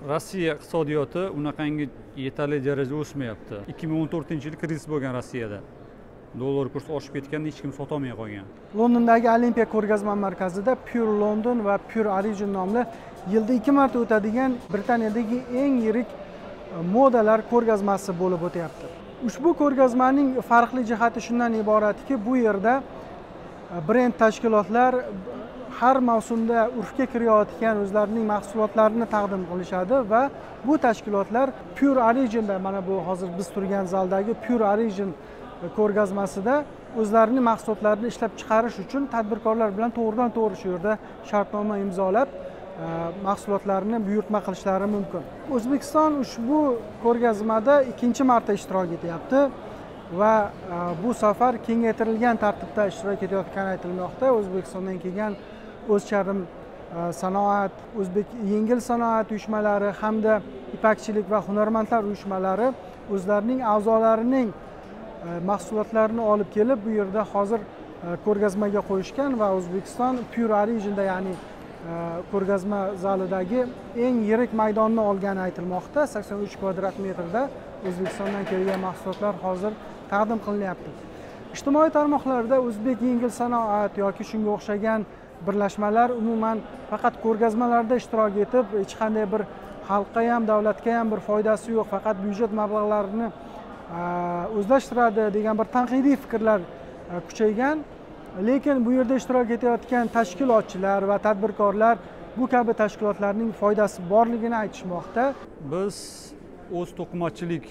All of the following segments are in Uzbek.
Rossiya iqtisodiyoti unaqangi yetarli darajada o'smayapti. 2014-yil krizis bo'lgan Rossiyada. Dollar kursi oshib ketganda hech kim sota olmay qolgan. Londondagi Olimpiya ko'rgazma markazida Pure London va Pure Origin nomli yilda 2 marta o'tadigan Britaniyadagi eng yirik modalar ko'rgazmasi bo'lib o'tyapti. Ushbu ko'rgazmaning farqli jihati shundan iboratki, bu yerda brend tashkilotlar har mavsumda urfga kirayotgan o'zlarining mahsulotlarini taqdim qilishadi va bu tashkilotlar Pure Origin'da, mana bu hozir biz turgan zaldagi Pure Origin ko'rgazmasida o'zlarining mahsulotlarini ishlab chiqarish uchun tadbirkorlar bilan to'g'ridan-to'g'ri shu yerda shartnoma imzolab mahsulotlarini buyurtma qilishlari mumkin. O'zbekiston ushbu ko'rgazmada 2-marta ishtirok etyapti va bu safar kengaytirilgan tartibda ishtirok etayotgani aytilmoqda. O'zbekistondan kelgan o'zcharim sanoat, o'zbek yengil sanoat uyushmalari hamda ipakchilik va hunarmandlar uyushmalari o'zlarining a'zolarining mahsulotlarini olib kelib bu yerda hozir ko'rgazmaga qo'yishgan va O'zbekiston Pure Origin'da, ya'ni ko'rgazma zalidagi eng yirik maydonni olgani aytilmoqda. 83 kvadrat metrda O'zbekistondan kelgan mahsulotlar hozir taqdim qilinyapti. Ijtimoiy tarmoqlarda o'zbek yengil sanoat yoki shunga o'xshagan birlashmalar umuman faqat ko'rgazmalarda ishtirok etib, hech qanday bir xalqqa ham, davlatga ham bir foydasi yo'q, faqat byudjet mablag'larini o'zlashtiradi degan bir tanqidiy fikrlar kuchaygan. Lekin bu yerda ishtirok etayotgan tashkilotchilar va tadbirkorlar bu kabi tashkilotlarning foydasi borligini aytishmoqda. Biz o'z to'qimachilik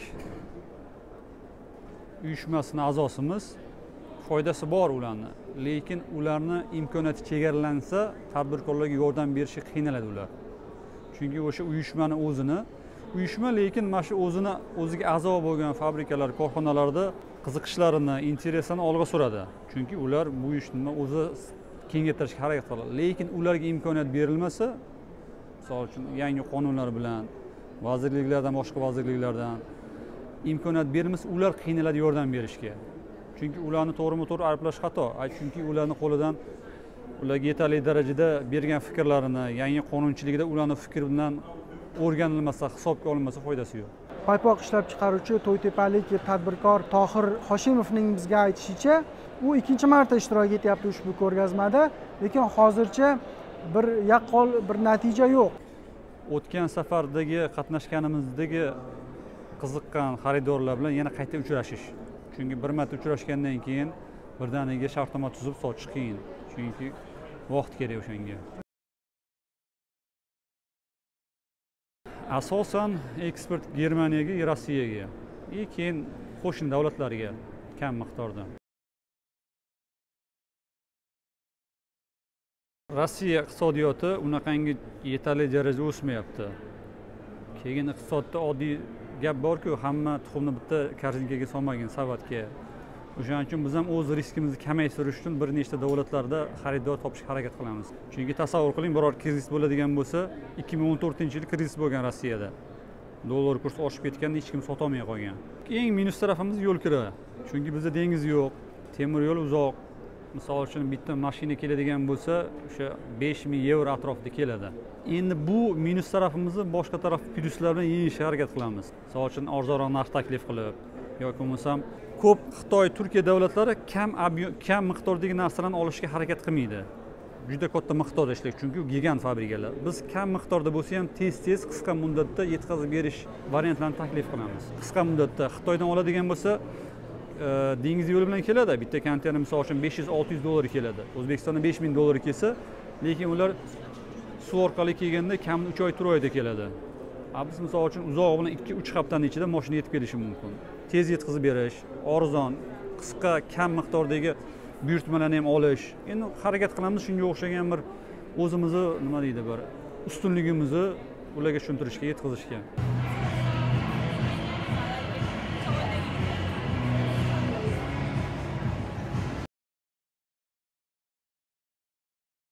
uyushmasining a'zosimiz. Foydasi bor ularni, lekin ularni imkoniyati chegaralansa, tadbirkorlarga yordam berishga qiynaladi ular. Chunki o'sha uyushmani uyushma lekin mana shu o'ziga a'zo bo'lgan fabrikalar, korxonalarda qiziqishlarini, interesini olg'a suradi. Chunki ular bu ishni o'zi kengaytirishga harakat qiladi. Lekin ularga imkoniyat berilmasa, misol uchun yangi qonunlar bilan, vazirliklardan, boshqa vazirliklardan imkoniyat berilmasa, ular qiynaladi yordam berishga. Chunki ularni to'g'rima-to'g'ri ayblash xato. Chunki ularning qo'lidan ularga yetarli darajada bergan fikrlarini, yangi qonunchiligida ularning fikri bilan o'rganilmasa, hisobga olinmasa foydasi yo'q. Paypoq ishlab chiqaruvchi to'ytepalik tadbirkor Tohir Hoshimovning bizga aytishicha, u 2-marta ishtirok etyapti ushbu ko'rgazmada, lekin hozircha bir yaqqol bir natija yo'q. O'tgan safardagi qatnashganimizdagi qiziqqan xaridorlar bilan yana qayta uchrashish. Chunki bir marta uchrashgandan keyin birdaniga shartnoma tuzib sotish qiyin. Chunki vaqt kerak o'shanga. Asosan eksport Germaniyaga, Rossiyaga, keyin qo'shni davlatlarga kam miqdorda. Rossiya iqtisodiyoti unaqangi yetarli darajada o'smayapti. Keyin iqtisodda oddiy gap borku, hamma tuxumni bitta korzinkaga solmagin, savatga. O'shaning uchun biz ham o'z riskimizni kamaytirish uchun bir nechta davlatlarda xaridor topishga harakat qilamiz. Chunki tasavvur qiling, biror krizis bo'ladigan bo'lsa, 2014-yil krizis bo'lgan Rossiyada. Dollar kursi oshib ketganda hech kim sota olmay qolgan. Eng minus tarafimiz yo'l kira. Chunki bizda dengiz yo'q, temir yo'l uzoq. Misol uchun bitta mashina keladigan bo'lsa, o'sha 5000 yevro atrofida keladi. Endi bu minus tarafimizni boshqa taraf plyuslar bilan yengishga harakat qilamiz. Misol uchun arzonroq narx taklif qilib yoki bo'lmasam ko'p Xitoy, Turkiya davlatlari kam miqdordagi narsalarni olishga harakat qilmaydi. Juda katta miqdorda ishlaydi, chunki u gigant fabrikalar. Biz kam miqdorda bo'lsa ham tez qisqa muddatda yetkazib berish variantlarini taklif qilamiz. Qisqa muddatda Xitoydan oladigan bo'lsa, dengiz yo'li bilan keladi. Bitta konteyner misol uchun 500-600 dollar keladi. O'zbekistonda 5000 dollar kelsa, lekin ular suv orqali kelganda kamida 3 oy, 4 oyda keladi. Biz misol uchun uzoq bilan 2-3 haftaning ichida mashina yetib kelishi mumkin. Tez yetkazib berish, arzon, qisqa, kam miqdordagi buyurtmalarni ham olish. Endi harakat qilamiz shunga o'xshagan bir o'zimizni, nima deydi, bir ustunligimizni ularga tushuntirishga, yetkazishga.